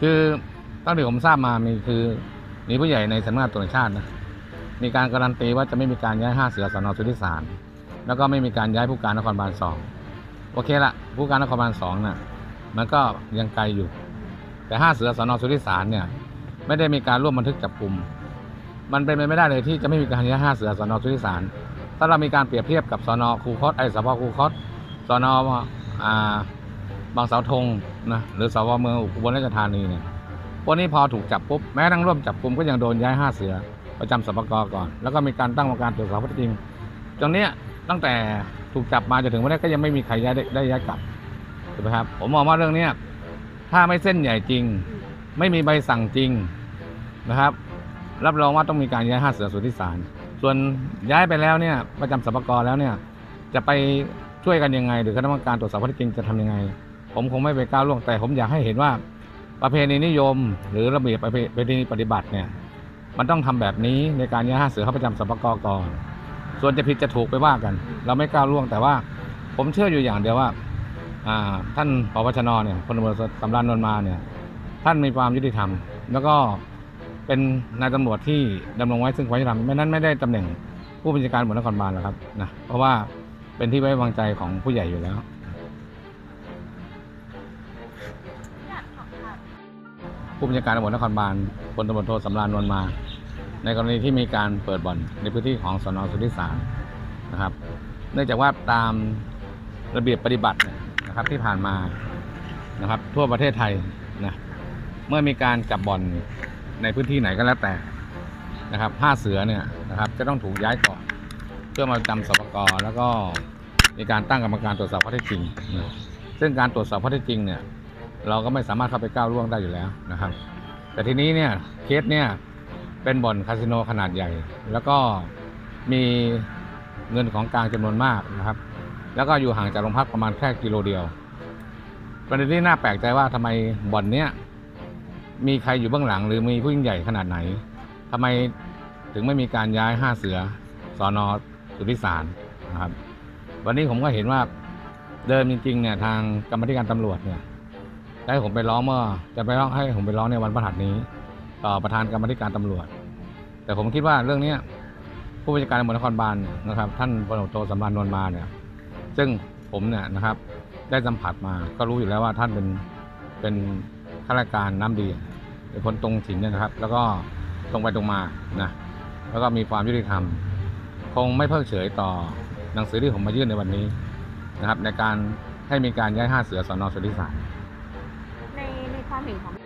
คือตั้งแต่ผมทราบมามีผู้ใหญ่ในสำนักงานตำรวจแห่งชาตินะมีการการันตีว่าจะไม่มีการย้าย5 เสือสน.สุทธิสารแล้วก็ไม่มีการย้ายผู้การนครบาล2โอเคละผู้การนครบาล2น่ะมันก็ยังไกลอยู่แต่5 เสือสน.สุทธิสารเนี่ยไม่ได้มีการร่วมบันทึกจับกุมมันเป็นไปไม่ได้เลยที่จะไม่มีการย้าย5 เสือสน.สุทธิสารถ้าเรามีการเปรียบเทียบกับสน.คูคตสพคูคตสน.บางเสาธงนะหรือสพเมืองอุบลราชธานีเนี่ยพวกนี้พอถูกจับปุ๊บแม้ทั้งร่วมจับกุมก็ยังโดนย้าย5 เสือประจำสปก.ก่อนแล้วก็มีการตั้งกรรมการตรวจสอบข้อเท็จจริงตรงนี้ตั้งแต่ถูกจับมาจนถึงวันนี้ก็ยังไม่มีใครได้ย้ายกลับถูกไหมครับผมมองว่าเรื่องนี้ถ้าไม่เส้นใหญ่จริงไม่มีใบสั่งจริงนะครับรับรองว่าต้องมีการย้าย5 เสือสุทธิสารส่วนย้ายไปแล้วเนี่ยประจำสปก.แล้วเนี่ยจะไปช่วยกันยังไงหรือคณะกรรมการตรวจสอบข้อเท็จจริงจะทำยังไงผมคงไม่ไปก้าวล่วงแต่ผมอยากให้เห็นว่าประเพณีนิยมหรือระเบียบประเพณีปฏิบัติเนี่ยมันต้องทำแบบนี้ในการย้าย5 เสือเข้าประจำสปก.ก่อนส่วนจะผิดจะถูกไปว่ากันเราไม่ก้าวล่วงแต่ว่าผมเชื่ออยู่อย่างเดียวว่าท่านผบ.ชน.เนี่ยพลตำรวจสำราญ นวลมาเนี่ยท่านมีความยุติธรรมแล้วก็เป็นนายตำรวจที่ดำรงไว้ซึ่งความยุติธรรมไม่นั้นไม่ได้ตำแหน่งผู้บัญชาการตำรวจนครบาลหรอกครับนะเพราะว่าเป็นที่ไว้วางใจของผู้ใหญ่อยู่แล้วผู้บัญชาการตำรวจนครบาลพลตำรวจโทสำราญ นวลมาในกรณีที่มีการเปิดบ่อนในพื้นที่ของสน.สุทธิสารนะครับเนื่องจากว่าตามระเบียบปฏิบัตินะครับที่ผ่านมานะครับทั่วประเทศไทยนะเมื่อมีการจับบ่อนในพื้นที่ไหนก็แล้วแต่นะครับ5 เสือเนี่ยนะครับจะต้องถูกย้ายก่อนเพื่อมาจำสปก.แล้วก็มีการตั้งกรรมการตรวจสอบข้อเท็จจริงนะซึ่งการตรวจสอบข้อเท็จจริงเนี่ยเราก็ไม่สามารถเข้าไปก้าวล่วงได้อยู่แล้วนะครับแต่ทีนี้เนี่ยเคสเนี่ยเป็นบ่อนคาสิโนขนาดใหญ่แล้วก็มีเงินของกลางจำนวนมากนะครับแล้วก็อยู่ห่างจากโรงพักประมาณแค่กิโลเดียวประเด็นที่น่าแปลกใจว่าทำไมบ่อนเนี้ยมีใครอยู่เบื้องหลังหรือมีผู้ยิ่งใหญ่ขนาดไหนทำไมถึงไม่มีการย้าย5 เสือสน.สุทธิสารนะครับวันนี้ผมก็เห็นว่าเดิมจริงๆเนี่ยทางกรรมธิการตำรวจเนี่ยให้ผมไปร้องให้ผมไปร้องในวันพฤหัสนี้ต่อประธานกรรมธิการตำรวจแต่ผมคิดว่าเรื่องนี้ผู้บัญชาการตำรวจนครบาลนะครับท่านพลตำรวจโทสำราญ นวลมาเนี่ยซึ่งผมเนี่ยนะครับได้สัมผัสมาก็รู้อยู่แล้วว่าท่านเป็นข้าราชการน้ำดีเป็นคนตรงถิ่นนะครับแล้วก็ตรงไปตรงมานะแล้วก็มีความยุติธรรมคงไม่เพิกเฉยต่อหนังสือที่ผมมายื่นในวันนี้นะครับในการให้มีการย้าย5 เสือสน.สุทธิสารในความเห็นของ